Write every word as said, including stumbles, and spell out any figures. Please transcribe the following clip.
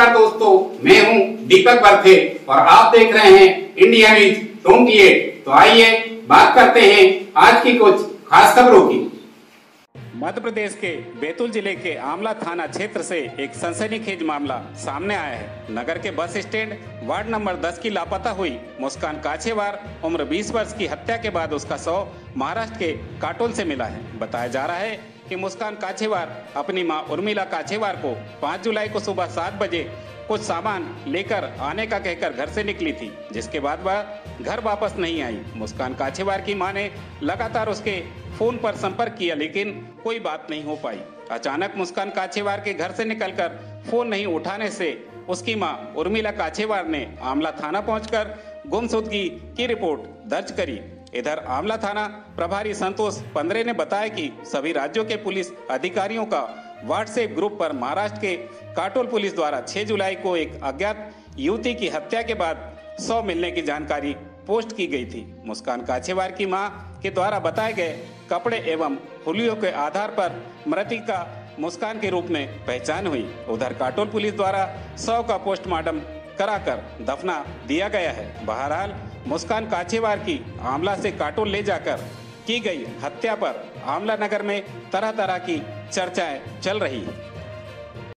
नमस्कार दोस्तों, मैं हूं दीपक बर्थे और आप देख रहे हैं इंडिया न्यूज अट्ठाईस। तो आइए बात करते हैं आज की कुछ खास खबरों की। मध्य प्रदेश के बैतूल जिले के आमला थाना क्षेत्र से एक सनसनीखेज मामला सामने आया है। नगर के बस स्टैंड वार्ड नंबर दस की लापता हुई मुस्कान काछेवार उम्र बीस वर्ष की हत्या के बाद उसका शव महाराष्ट्र के काटोल से मिला है। बताया जा रहा है कि मुस्कान काछेवार अपनी मां उर्मिला काछेवार को पाँच जुलाई को सुबह सात बजे कुछ सामान लेकर आने का कहकर घर से निकली थी, जिसके बाद वह घर वापस नहीं आई। मुस्कान काछेवार की मां ने लगातार उसके फोन पर संपर्क किया, लेकिन कोई बात नहीं हो पाई। अचानक मुस्कान काछेवार के घर से निकलकर फोन नहीं उठाने से उसकी मां उर्मिला काछेवार ने आमला थाना पहुंचकर गुमशुदगी की रिपोर्ट दर्ज करी। इधर आमला थाना प्रभारी संतोष पंद्रे ने बताया कि सभी राज्यों के पुलिस अधिकारियों का व्हाट्सएप ग्रुप पर महाराष्ट्र के काटोल पुलिस द्वारा छह जुलाई को एक अज्ञात युवती की हत्या के बाद शव मिलने की जानकारी पोस्ट की गई थी। मुस्कान काछेवार की मां के द्वारा बताए गए कपड़े एवं हुलियों के आधार पर मृतका मुस्कान के रूप में पहचान हुई। उधर काटोल पुलिस द्वारा शव का पोस्टमार्टम कराकर दफना दिया गया है। बहरहाल मुस्कान काछेवार की आमला से काटोल ले जाकर की गई हत्या पर आमला नगर में तरह तरह की चर्चाएं चल रही है।